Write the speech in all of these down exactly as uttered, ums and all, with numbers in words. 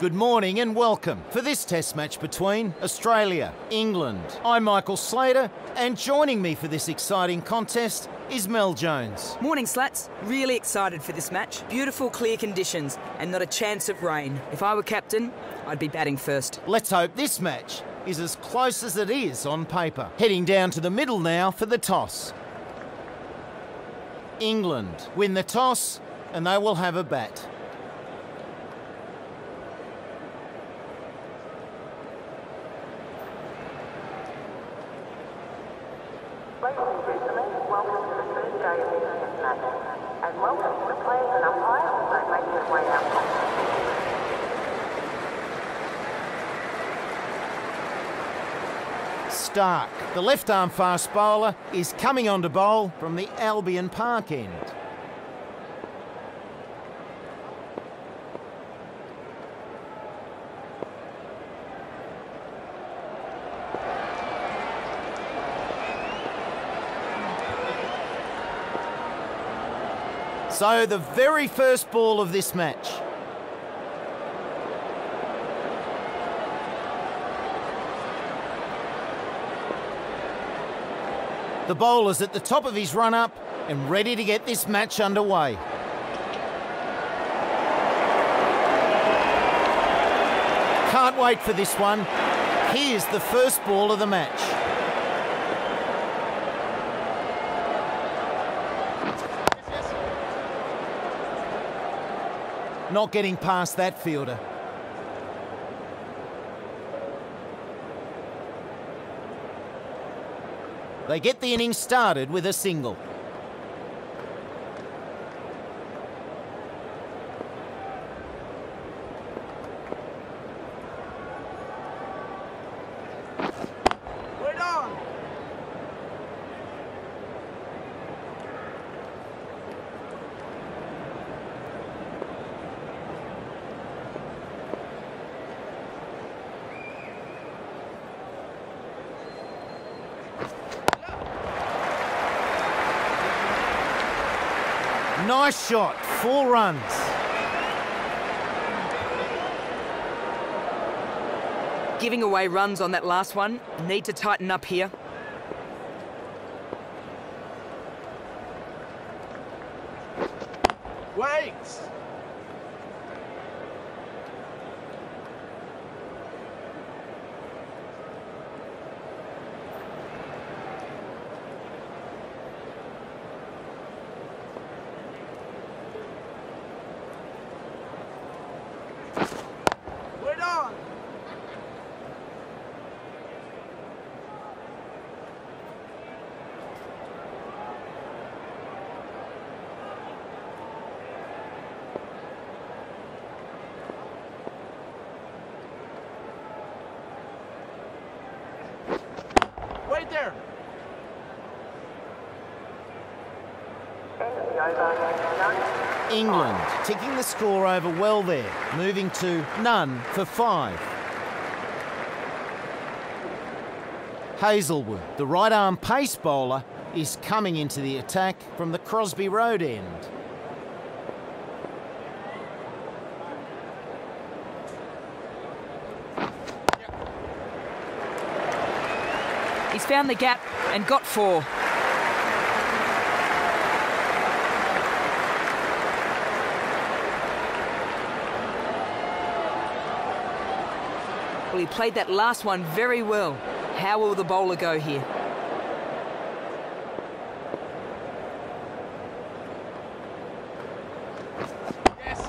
Good morning and welcome for this test match between Australia, England. I'm Michael Slater, and joining me for this exciting contest is Mel Jones. Morning, Slats. Really excited for this match. Beautiful, clear conditions and not a chance of rain. If I were captain, I'd be batting first. Let's hope this match is as close as it is on paper. Heading down to the middle now for the toss. England win the toss and they will have a bat. Ladies and gentlemen, welcome to the first day of this test match, and welcome to the players and umpires as they make their way out. Stark, the left-arm fast bowler, is coming on to bowl from the Albion Park end. So the very first ball of this match. The bowler's at the top of his run-up and ready to get this match underway. Can't wait for this one. Here's the first ball of the match. Not getting past that fielder. They get the innings started with a single. Wait on! Nice shot, four runs. Giving away runs on that last one. Need to tighten up here. Wait! Wait on! Wait there! End of the over, none. England ticking the score over well there, moving to none for five. Hazelwood, the right-arm pace bowler, is coming into the attack from the Crosby Road end. He's found the gap and got four. Well, he played that last one very well. How will the bowler go here? Yes!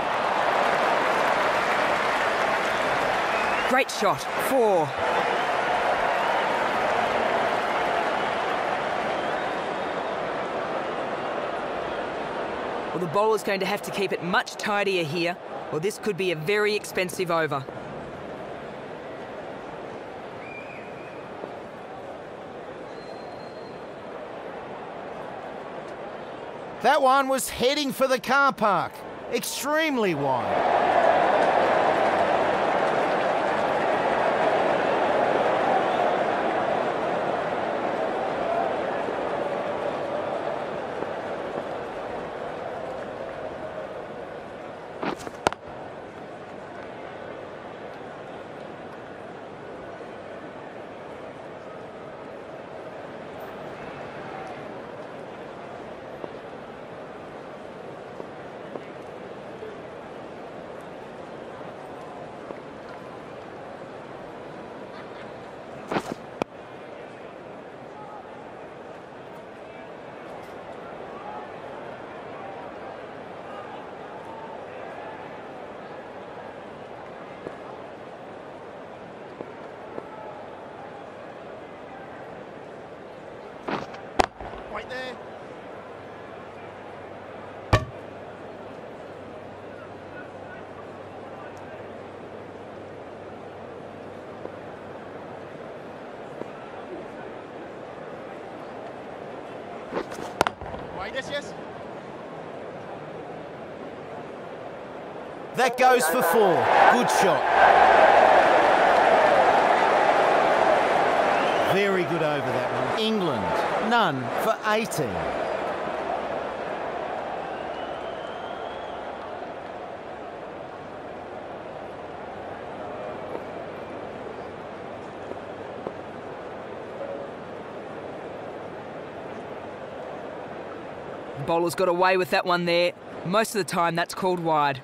Great shot, four. Well, the bowler's going to have to keep it much tidier here, or this could be a very expensive over. That one was heading for the car park. Extremely wide. Wait there. Wait, yes, yes. That goes for four. Good shot. Very good over that one. England, none for eighteen. The bowler's got away with that one there. Most of the time, that's called wide.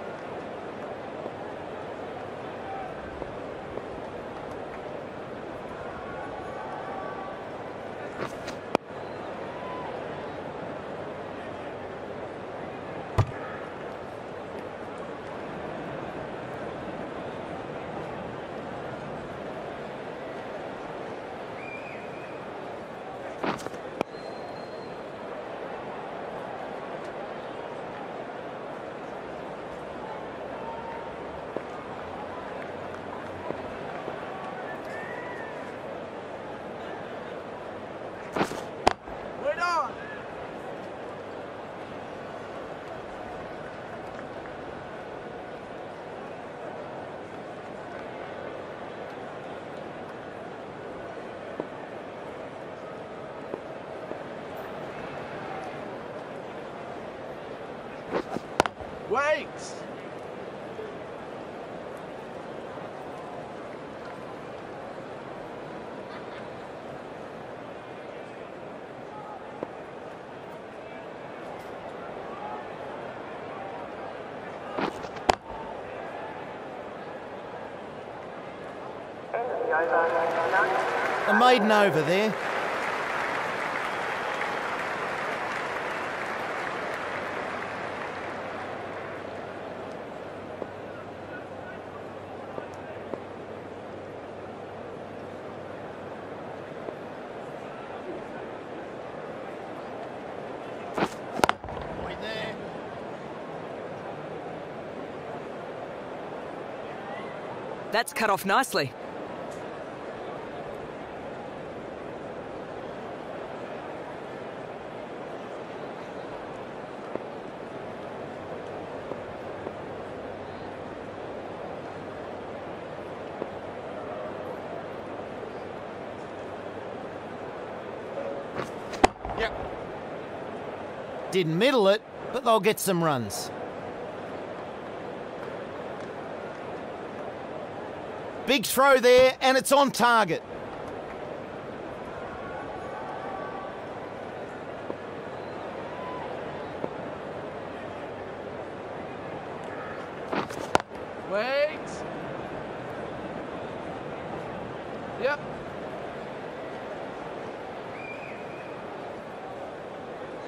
Wait on. Wait. End of the over. None. A maiden over there. Wait there. That's cut off nicely. Yep. Didn't middle it, but they'll get some runs. Big throw there, and it's on target. Wait. Yep.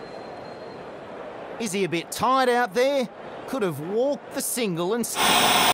Is he a bit tight out there? Could have walked the single and...